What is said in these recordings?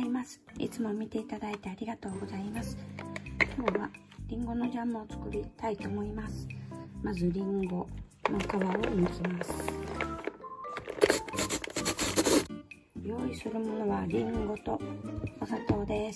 います。いつも見ていただいてありがとうございます。今日はりんごのジャムを作りたいと思います。まずりんごの皮を剥きます。用意するものはりんごとお砂糖です。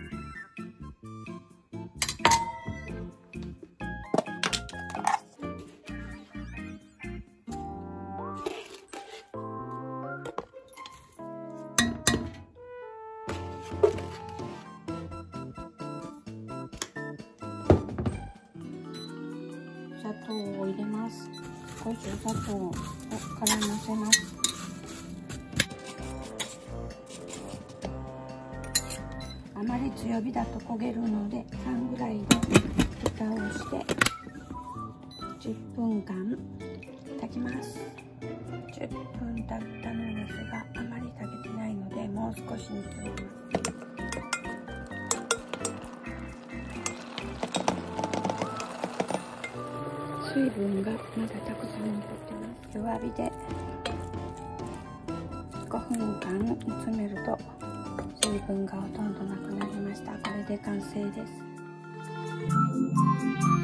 砂糖を入れます。少しお砂糖をからのせます。あまり強火だと焦げるので3ぐらいで蓋をして10分間炊きます。10分経ったのですがあまり炊けてないのでもう少し煮詰めます。水分がまだたくさん残ってます。弱火で5分間煮詰めると水分がほとんどなくなりました。これで完成です。